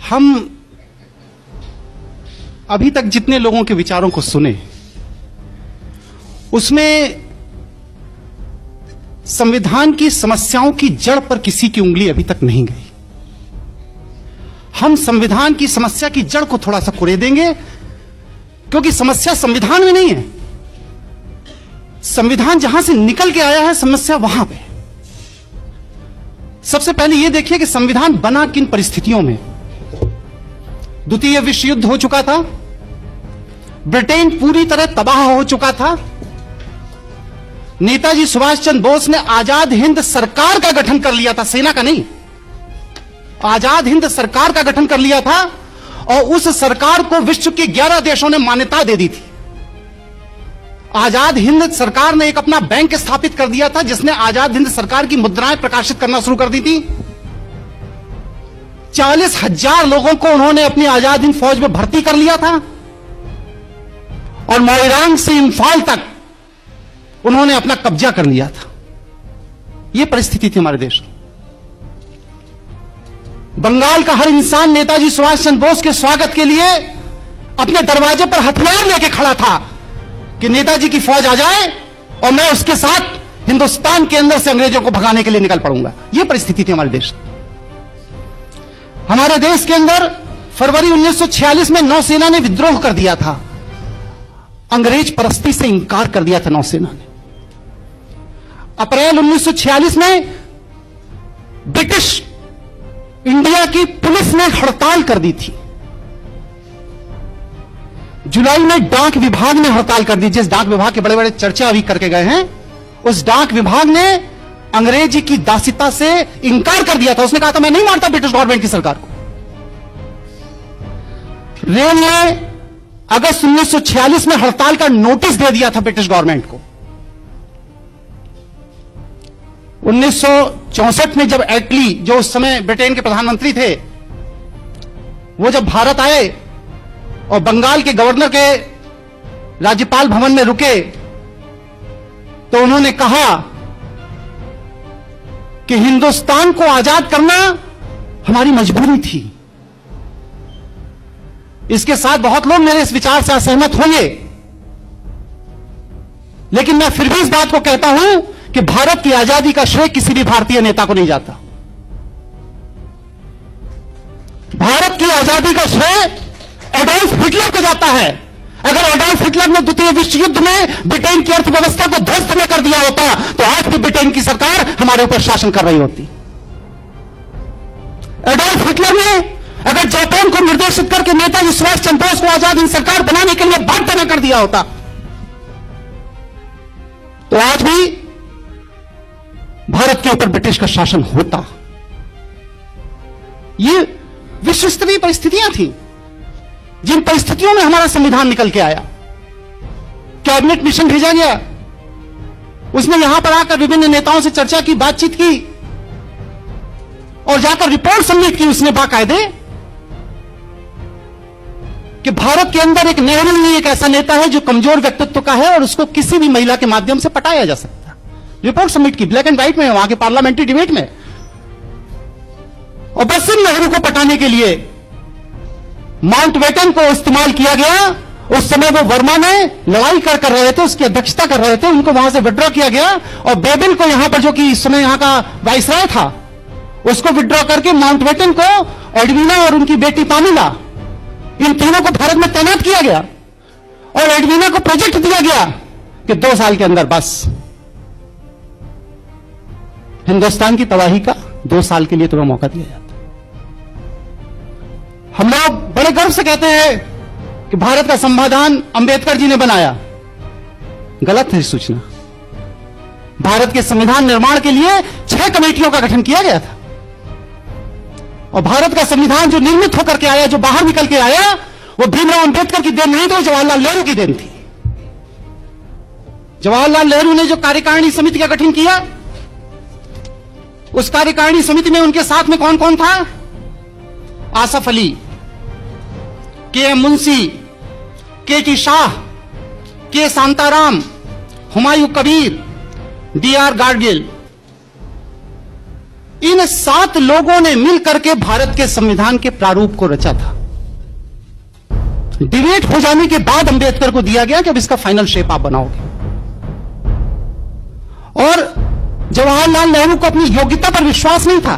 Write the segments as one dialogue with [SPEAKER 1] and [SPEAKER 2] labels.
[SPEAKER 1] हम अभी तक जितने लोगों के विचारों को सुने उसमें संविधान की समस्याओं की जड़ पर किसी की उंगली अभी तक नहीं गई। हम संविधान की समस्या की जड़ को थोड़ा सा कुरेदेंगे, क्योंकि समस्या संविधान में नहीं है। संविधान जहां से निकल के आया है, समस्या वहां पे। सबसे पहले यह देखिए कि संविधान बना किन परिस्थितियों में। द्वितीय विश्व युद्ध हो चुका था, ब्रिटेन पूरी तरह तबाह हो चुका था। नेताजी सुभाष चंद्र बोस ने आजाद हिंद सरकार का गठन कर लिया था, सेना का नहीं, आजाद हिंद सरकार का गठन कर लिया था, और उस सरकार को विश्व के 11 देशों ने मान्यता दे दी थी। आजाद हिंद सरकार ने एक अपना बैंक स्थापित कर दिया था, जिसने आजाद हिंद सरकार की मुद्राएं प्रकाशित करना शुरू कर दी थी। 40,000 लोगों को उन्होंने अपनी आजाद हिंद फौज में भर्ती कर लिया था, और मोइरांग से इंफाल तक उन्होंने अपना कब्जा कर लिया था। यह परिस्थिति थी हमारे देश में। बंगाल का हर इंसान नेताजी सुभाष चंद्र बोस के स्वागत के लिए अपने दरवाजे पर हथियार लेके खड़ा था कि नेताजी की फौज आ जाए और मैं उसके साथ हिंदुस्तान के अंदर से अंग्रेजों को भगाने के लिए निकल पड़ूंगा। यह परिस्थिति थी हमारे देश। हमारे देश के अंदर फरवरी 1946 में नौसेना ने विद्रोह कर दिया था। अंग्रेज परस्ती से इंकार कर दिया था नौसेना ने। अप्रैल 1946 में ब्रिटिश इंडिया की पुलिस ने हड़ताल कर दी थी। जुलाई में डाक विभाग ने हड़ताल कर दी। जिस डाक विभाग के बड़े बड़े चर्चा अभी करके गए हैं, उस डाक विभाग ने अंग्रेजी की दासिता से इंकार कर दिया था। उसने कहा था मैं नहीं मानता ब्रिटिश गवर्नमेंट की सरकार को। रेल ने अगस्त 1946 में हड़ताल का नोटिस दे दिया था ब्रिटिश गवर्नमेंट को। 1964 में जब एटली, जो उस समय ब्रिटेन के प्रधानमंत्री थे, वो जब भारत आए और बंगाल के गवर्नर के राज्यपाल भवन में रुके, तो उन्होंने कहा कि हिंदुस्तान को आजाद करना हमारी मजबूरी थी। इसके साथ बहुत लोग मेरे इस विचार से असहमत होंगे, लेकिन मैं फिर भी इस बात को कहता हूं कि भारत की आजादी का श्रेय किसी भी भारतीय नेता को नहीं जाता। भारत की आजादी का श्रेय एडोल्फ हिटलर को जाता है। अगर एडोल्फ हिटलर ने द्वितीय विश्व युद्ध में ब्रिटेन की अर्थव्यवस्था को ध्वस्त न कर दिया होता, तो आज भी ब्रिटेन की सरकार हमारे ऊपर शासन कर रही होती। एडोल्फ हिटलर ने अगर जापान को निर्देशित करके नेताजी सुभाष चंद्र बोस को आजाद हिंद सरकार बनाने के लिए बाध्य न कर दिया होता, तो आज भी भारत के ऊपर ब्रिटिश का शासन होता। ये विश्व स्तरीय परिस्थितियां थी, जिन परिस्थितियों में हमारा संविधान निकल के आया। कैबिनेट मिशन भेजा गया, उसने यहां पर आकर विभिन्न नेताओं से चर्चा की, बातचीत की, और जाकर रिपोर्ट सबमिट की उसने बाकायदे कि भारत के अंदर एक नेहरू ही एक ऐसा नेता है जो कमजोर व्यक्तित्व का है और उसको किसी भी महिला के माध्यम से पटाया जा सकता है। रिपोर्ट सबमिट की, ब्लैक एंड व्हाइट में, वहां के पार्लियामेंट्री डिबेट में। और बस सिर्फ नेहरू को पटाने के लिए माउंटबेटन को इस्तेमाल किया गया। उस समय वो वर्मा ने लड़ाई कर रहे थे, उसकी अध्यक्षता कर रहे थे, उनको वहां से विड्रॉ किया गया, और बेबिल को यहां पर, जो कि इस समय यहां का वाइसराय था, उसको विड्रॉ करके माउंटबेटन को, एडविना और उनकी बेटी पामिला, इन तीनों को भारत में तैनात किया गया। और एडविना को प्रोजेक्ट दिया गया कि 2 साल के अंदर बस हिंदुस्तान की तबाही का 2 साल के लिए तुम्हें मौका दिया जाता। हम लोग बड़े गर्व से कहते हैं कि भारत का संविधान अंबेडकर जी ने बनाया। गलत है सूचना। भारत के संविधान निर्माण के लिए 6 कमेटियों का गठन किया गया था, और भारत का संविधान जो निर्मित होकर के आया, जो बाहर निकल के आया, वो भीमराव अंबेडकर की देन नहीं थी, जवाहरलाल नेहरू की देन थी। जवाहरलाल नेहरू ने जो कार्यकारिणी समिति का गठन किया, उस कार्यकारिणी समिति में उनके साथ में कौन कौन था? आसफ अली, के एम मुंशी, के T Shah, K Shantaram, Humayun Kabir, D R Gadgil. इन 7 लोगों ने मिलकर के भारत के संविधान के प्रारूप को रचा था। डिबेट हो जाने के बाद अंबेडकर को दिया गया कि अब इसका फाइनल शेप आप बनाओगे। और जवाहरलाल नेहरू को अपनी योग्यता पर विश्वास नहीं था।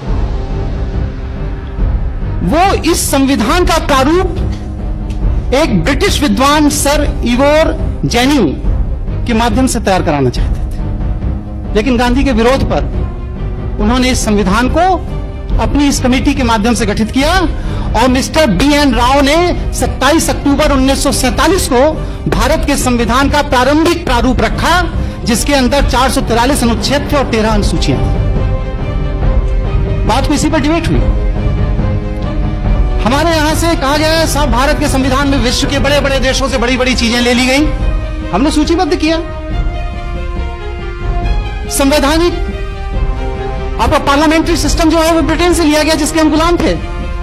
[SPEAKER 1] वो इस संविधान का प्रारूप एक ब्रिटिश विद्वान सर इवोर जेनिंग के माध्यम से तैयार कराना चाहते थे, लेकिन गांधी के विरोध पर उन्होंने इस संविधान को अपनी इस कमेटी के माध्यम से गठित किया और मिस्टर B.N. राव ने 27 अक्टूबर 1947 को भारत के संविधान का प्रारंभिक प्रारूप रखा, जिसके अंदर 443 अनुच्छेद थे और 13 अनुसूचियां थी। बात को इसी पर डिबेट हुई। हमारे यहां से कहा गया है साहब भारत के संविधान में विश्व के बड़े बड़े देशों से बड़ी बड़ी चीजें ले ली गई। हमने सूचीबद्ध किया। संवैधानिक आपका पार्लियामेंट्री सिस्टम जो है वो ब्रिटेन से लिया गया, जिसके हम गुलाम थे।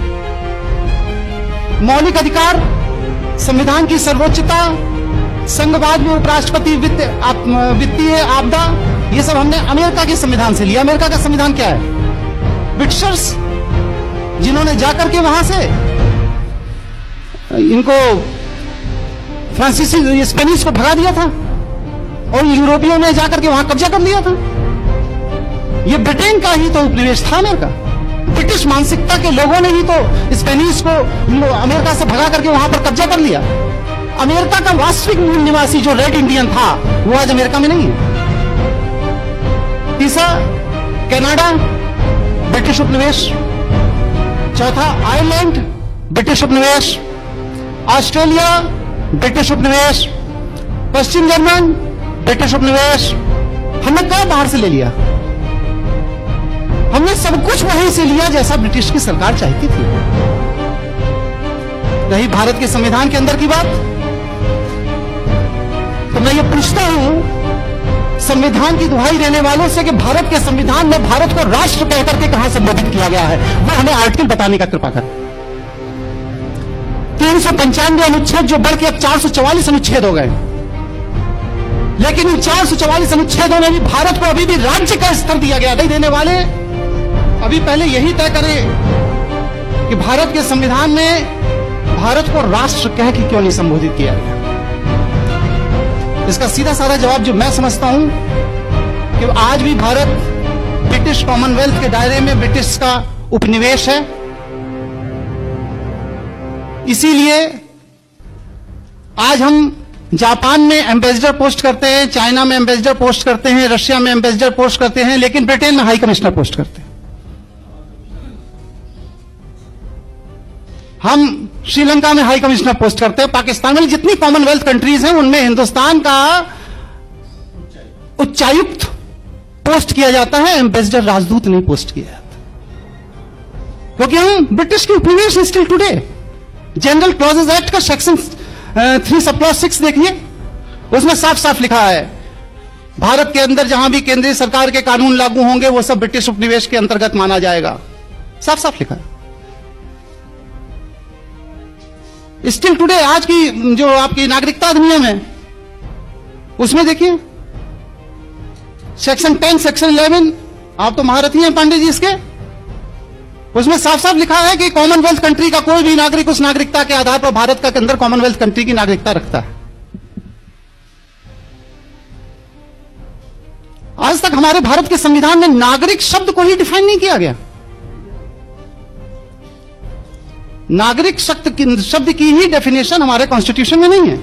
[SPEAKER 1] मौलिक अधिकार, संविधान की सर्वोच्चता, संघवाद में उपराष्ट्रपति, वित्तीय आपदा, ये सब हमने अमेरिका के संविधान से लिया। अमेरिका का संविधान क्या है? ब्रिटिशर्स जिन्होंने जाकर के वहां से इनको फ्रांसीसी स्पेनिश को भगा दिया था और यूरोपियों ने जाकर के वहां कब्जा कर लिया था। ये ब्रिटेन का ही तो उपनिवेश था अमेरिका। ब्रिटिश मानसिकता के लोगों ने ही तो स्पेनिश को अमेरिका से भगा करके वहां पर कब्जा कर लिया। अमेरिका का वास्तविक मूल निवासी जो रेड इंडियन था वो आज अमेरिका में नहीं है। तीसरा कनाडा, ब्रिटिश उपनिवेश। चौथा आयरलैंड, ब्रिटिश उपनिवेश। ऑस्ट्रेलिया, ब्रिटिश उपनिवेश। पश्चिम जर्मन, ब्रिटिश उपनिवेश। हमने कब बाहर से ले लिया? हमने सब कुछ वहीं से लिया जैसा ब्रिटिश की सरकार चाहती थी। रही भारत के संविधान के अंदर की बात, तो मैं ये पूछता हूं संविधान की दुहाई देने वालों से कि भारत के संविधान में भारत को राष्ट्र कहकर के कहां संबोधित किया गया है, वो हमें आर्टिकल बताने का कृपा कर। 395 अनुच्छेद जो बढ़ के अब 444 अनुच्छेद हो गए, लेकिन इन 444 अनुच्छेदों में भी भारत को अभी भी राज्य का स्तर दिया गया। नहीं देने वाले अभी पहले यही तय करें कि भारत के संविधान में भारत को राष्ट्र कह के क्यों नहीं संबोधित किया गया। इसका सीधा साधा जवाब जो मैं समझता हूं कि आज भी भारत ब्रिटिश कॉमनवेल्थ के दायरे में ब्रिटिश का उपनिवेश है। इसीलिए आज हम जापान में एम्बेसडर पोस्ट करते हैं, चाइना में एम्बेसडर पोस्ट करते हैं, रशिया में एम्बेसडर पोस्ट करते हैं, लेकिन ब्रिटेन में हाई कमिश्नर पोस्ट करते हैं। हम श्रीलंका में हाई कमिश्नर पोस्ट करते हैं। पाकिस्तान में जितनी कॉमनवेल्थ कंट्रीज हैं उनमें हिंदुस्तान का उच्चायुक्त पोस्ट किया जाता है, एम्बेसडर राजदूत नहीं पोस्ट किया जाता, क्योंकि हम ब्रिटिश की उपनिवेश still today. General clauses act का सेक्शन 3 सब क्लॉज 6 देखिए, उसमें साफ साफ लिखा है भारत के अंदर जहां भी केंद्रीय सरकार के कानून लागू होंगे वो सब ब्रिटिश उपनिवेश के अंतर्गत माना जाएगा। साफ साफ लिखा है। स्टिल टुडे आज की जो आपकी नागरिकता अधिनियम है उसमें देखिए सेक्शन 10 सेक्शन 11, आप तो महारथी हैं पांडे जी इसके, उसमें साफ साफ लिखा है कि कॉमनवेल्थ कंट्री का कोई भी नागरिक उस नागरिकता के आधार पर भारत का अंदर कॉमनवेल्थ कंट्री की नागरिकता रखता है। आज तक हमारे भारत के संविधान में नागरिक शब्द को ही डिफाइन नहीं किया गया। नागरिक शब्द की ही डेफिनेशन हमारे कॉन्स्टिट्यूशन में नहीं है।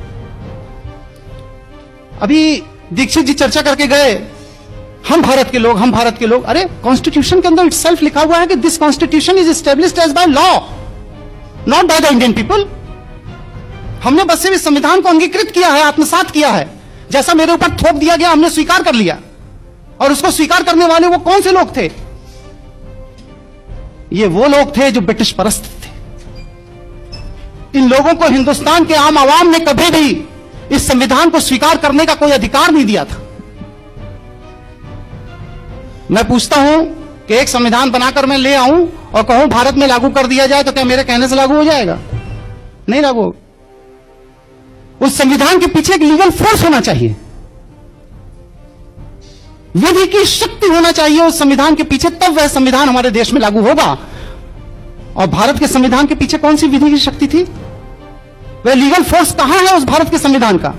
[SPEAKER 1] अभी दीक्षित जी चर्चा करके गए, हम भारत के लोग, हम भारत के लोग। अरे कॉन्स्टिट्यूशन के अंदर इटसेल्फ लिखा हुआ है कि this constitution is established as by law, not by the Indian people. हमने बस सिर्फ इस संविधान को अंगीकृत किया है, आत्मसात किया है। जैसा मेरे ऊपर थोप दिया गया हमने स्वीकार कर लिया। और उसको स्वीकार करने वाले वो कौन से लोग थे? ये वो लोग थे जो ब्रिटिश परस्त थे। इन लोगों को हिंदुस्तान के आम आवाम ने कभी भी इस संविधान को स्वीकार करने का कोई अधिकार नहीं दिया था। मैं पूछता हूं कि एक संविधान बनाकर मैं ले आऊं और कहूं भारत में लागू कर दिया जाए तो क्या मेरे कहने से लागू हो जाएगा? नहीं लागू होगा। उस संविधान के पीछे एक लीगल फोर्स होना चाहिए। विधि की शक्ति होना चाहिए उस संविधान के पीछे, तब वह संविधान हमारे देश में लागू होगा। और भारत के संविधान के पीछे कौन सी विधि की शक्ति थी? वह लीगल फोर्स कहां है उस भारत के संविधान का?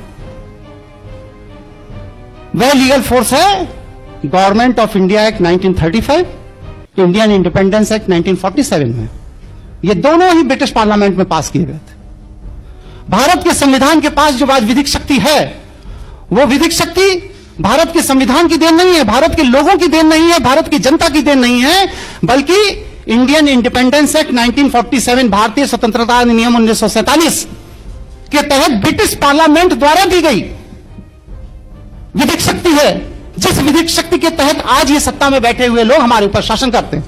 [SPEAKER 1] वह लीगल फोर्स है government of India act 1935, Indian independence act 1947 में। ये दोनों ही ब्रिटिश पार्लियामेंट में पास किए गए थे। भारत के संविधान के पास जो आज विधिक शक्ति है, वो विधिक शक्ति भारत के संविधान की देन नहीं है, भारत के लोगों की देन नहीं है, भारत की जनता की देन नहीं है, बल्कि इंडियन इंडिपेंडेंस एक्ट 1947, भारतीय स्वतंत्रता अधिनियम 1947 के तहत ब्रिटिश पार्लियामेंट द्वारा दी गई विधिक शक्ति है, जिस विधिक शक्ति के तहत आज ये सत्ता में बैठे हुए लोग हमारे ऊपर शासन करते हैं।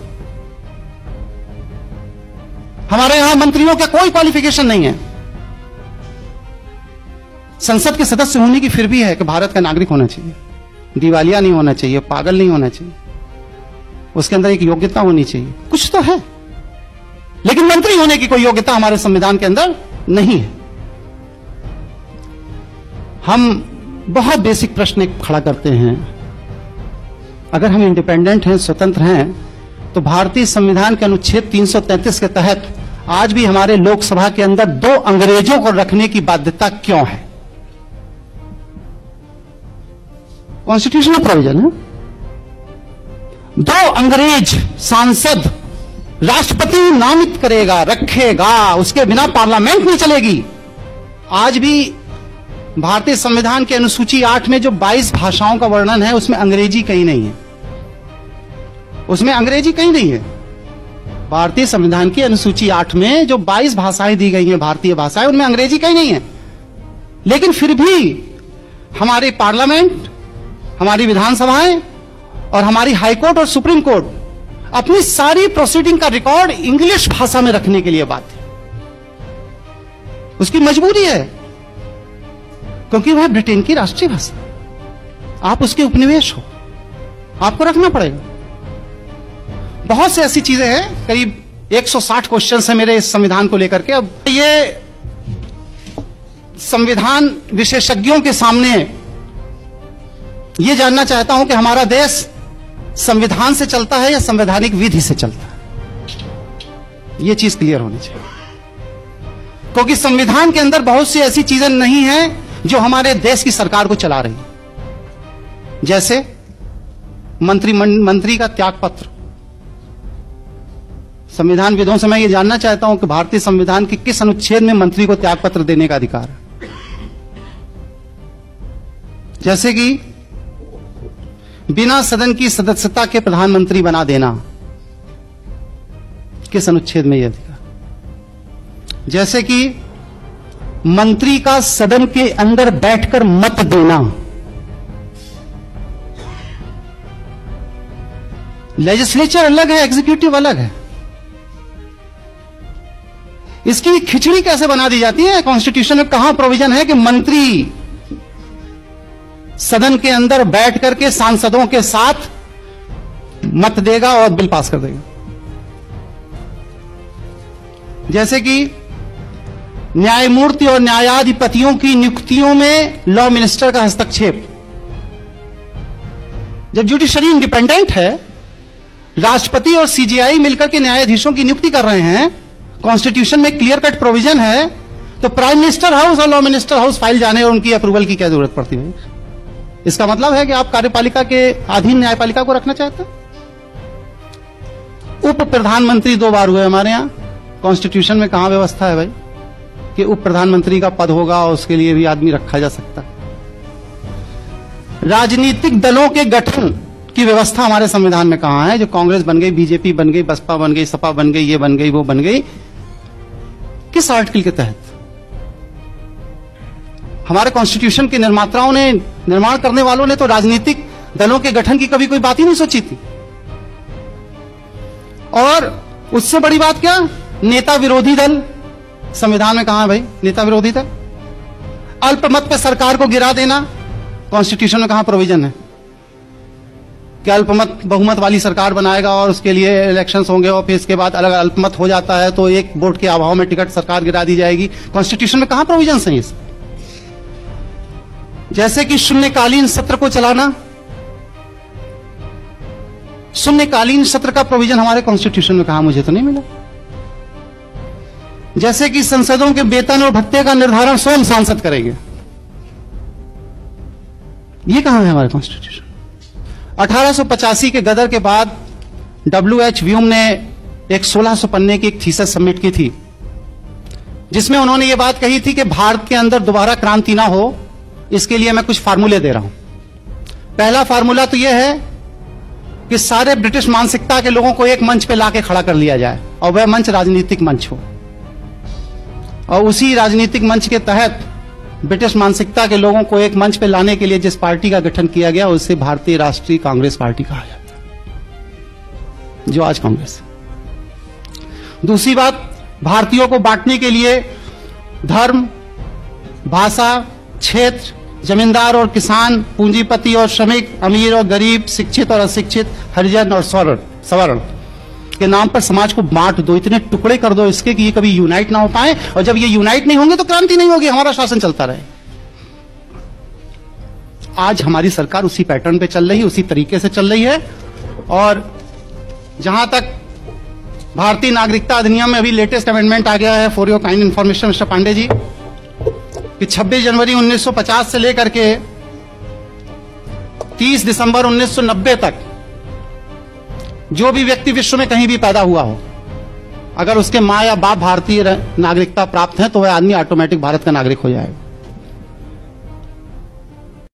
[SPEAKER 1] हमारे यहां मंत्रियों का कोई क्वालिफिकेशन नहीं है, संसद के सदस्य होने की फिर भी है कि भारत का नागरिक होना चाहिए, दिवालिया नहीं होना चाहिए, पागल नहीं होना चाहिए, उसके अंदर एक योग्यता होनी चाहिए, कुछ तो है। लेकिन मंत्री होने की कोई योग्यता हमारे संविधान के अंदर नहीं है। हम बहुत बेसिक प्रश्न खड़ा करते हैं, अगर हम इंडिपेंडेंट हैं, स्वतंत्र हैं, तो भारतीय संविधान के अनुच्छेद 333 के तहत आज भी हमारे लोकसभा के अंदर 2 अंग्रेजों को रखने की बाध्यता क्यों है? कॉन्स्टिट्यूशनल प्रोविजन है। 2 अंग्रेज सांसद राष्ट्रपति नामित करेगा, रखेगा, उसके बिना पार्लियामेंट नहीं चलेगी। आज भी भारतीय संविधान के अनुसूची 8 में जो 22 भाषाओं का वर्णन है, उसमें अंग्रेजी कहीं नहीं है, उसमें अंग्रेजी कहीं नहीं है। भारतीय संविधान की अनुसूची 8 में जो 22 भाषाएं दी गई हैं, भारतीय भाषाएं, उनमें अंग्रेजी कहीं नहीं है। लेकिन फिर भी हमारी पार्लियामेंट, हमारी विधानसभाएं और हमारी हाईकोर्ट और सुप्रीम कोर्ट अपनी सारी प्रोसीडिंग का रिकॉर्ड इंग्लिश भाषा में रखने के लिए बाध्य। उसकी मजबूरी है, क्योंकि वह ब्रिटेन की राष्ट्रीय भाषा, आप उसके उपनिवेश हो, आपको रखना पड़ेगा। बहुत सी ऐसी चीजें हैं, करीब 160 क्वेश्चन है मेरे इस संविधान को लेकर के। अब ये संविधान विशेषज्ञों के सामने ये जानना चाहता हूं कि हमारा देश संविधान से चलता है या संवैधानिक विधि से चलता है। ये चीज क्लियर होनी चाहिए, क्योंकि संविधान के अंदर बहुत सी ऐसी चीजें नहीं हैं जो हमारे देश की सरकार को चला रही है। जैसे मंत्री का त्याग पत्र। संविधान विदों से मैं ये जानना चाहता हूं कि भारतीय संविधान के किस अनुच्छेद में मंत्री को त्याग पत्र देने का अधिकार है? जैसे कि बिना सदन की सदस्यता के प्रधानमंत्री बना देना, किस अनुच्छेद में यह अधिकार? जैसे कि मंत्री का सदन के अंदर बैठकर मत देना। लेजिस्लेचर अलग है, एग्जीक्यूटिव अलग है। इसकी खिचड़ी कैसे बना दी जाती है? कॉन्स्टिट्यूशन में कहां प्रोविजन है कि मंत्री सदन के अंदर बैठ करके सांसदों के साथ मत देगा और बिल पास कर देगा? जैसे कि न्यायमूर्ति और न्यायाधिपतियों की नियुक्तियों में लॉ मिनिस्टर का हस्तक्षेप। जब जुडिशरी इंडिपेंडेंट है, राष्ट्रपति और सीजीआई मिलकर के न्यायाधीशों की नियुक्ति कर रहे हैं, कॉन्स्टिट्यूशन में क्लियर कट प्रोविजन है, तो प्राइम मिनिस्टर हाउस और लॉ मिनिस्टर हाउस फाइल जाने और उनकी अप्रूवल की क्या जरूरत पड़ती है? इसका मतलब है कि आप कार्यपालिका के अधीन न्यायपालिका को रखना चाहते हैं। उप प्रधानमंत्री 2 बार हुए हमारे यहां। कॉन्स्टिट्यूशन में कहां व्यवस्था है भाई कि उप प्रधानमंत्री का पद होगा और उसके लिए भी आदमी रखा जा सकता है? राजनीतिक दलों के गठन की व्यवस्था हमारे संविधान में कहां है? जो कांग्रेस बन गई, बीजेपी बन गई, बसपा बन गई, सपा बन गई, ये बन गई, वो बन गई, किस आर्टिकल के तहत? हमारे कॉन्स्टिट्यूशन के निर्माताओं ने, निर्माण करने वालों ने तो राजनीतिक दलों के गठन की कभी कोई बात ही नहीं सोची थी। और उससे बड़ी बात क्या, नेता विरोधी दल संविधान में कहां है भाई? नेता विरोधी दल। अल्पमत पे सरकार को गिरा देना, कॉन्स्टिट्यूशन में कहां प्रोविजन है कि अल्पमत बहुमत वाली सरकार बनाएगा और उसके लिए इलेक्शंस होंगे और फिर इसके बाद अलग अल्पमत हो जाता है तो एक वोट के अभाव में टिकट सरकार गिरा दी जाएगी? कॉन्स्टिट्यूशन में कहां प्रोविजन है इस? जैसे कि शून्यकालीन सत्र को चलाना, शून्यकालीन सत्र का प्रोविजन हमारे कॉन्स्टिट्यूशन में कहा, मुझे तो नहीं मिला। जैसे कि संसदों के वेतन और भत्ते का निर्धारण स्वयं सांसद करेंगे, ये कहां है हमारे कॉन्स्टिट्यूशन? 1885 के गदर के बाद W.H. व्यूम ने एक 1600 पन्ने की एक थीसिस सबमिट की थी, जिसमें उन्होंने ये बात कही थी कि भारत के अंदर दोबारा क्रांति ना हो, इसके लिए मैं कुछ फार्मूले दे रहा हूं। पहला फार्मूला तो यह है कि सारे ब्रिटिश मानसिकता के लोगों को एक मंच पे लाके खड़ा कर लिया जाए, और वह मंच राजनीतिक मंच हो, और उसी राजनीतिक मंच के तहत ब्रिटिश मानसिकता के लोगों को एक मंच पे लाने के लिए जिस पार्टी का गठन किया गया उसे भारतीय राष्ट्रीय कांग्रेस पार्टी कहा जाता है, जो आज कांग्रेस है। दूसरी बात, भारतीयों को बांटने के लिए धर्म, भाषा, क्षेत्र, जमींदार और किसान, पूंजीपति और श्रमिक, अमीर और गरीब, शिक्षित और अशिक्षित, हरिजन और सवर्ण के नाम पर समाज को बांट दो, इतने टुकड़े कर दो इसके कि ये कभी यूनाइट ना हो पाए, और जब ये यूनाइट नहीं होंगे तो क्रांति नहीं होगी, हमारा शासन चलता रहे। आज हमारी सरकार उसी पैटर्न पे चल रही है, उसी तरीके से चल रही है। और जहां तक भारतीय नागरिकता अधिनियम में अभी लेटेस्ट अमेंडमेंट आ गया है, for your kind information mister Pandey ji, कि 26 जनवरी 1950 से लेकर के 30 दिसंबर 1990 तक जो भी व्यक्ति विश्व में कहीं भी पैदा हुआ हो, अगर उसके मां या बाप भारतीय नागरिकता प्राप्त है तो वह आदमी ऑटोमेटिक भारत का नागरिक हो जाएगा।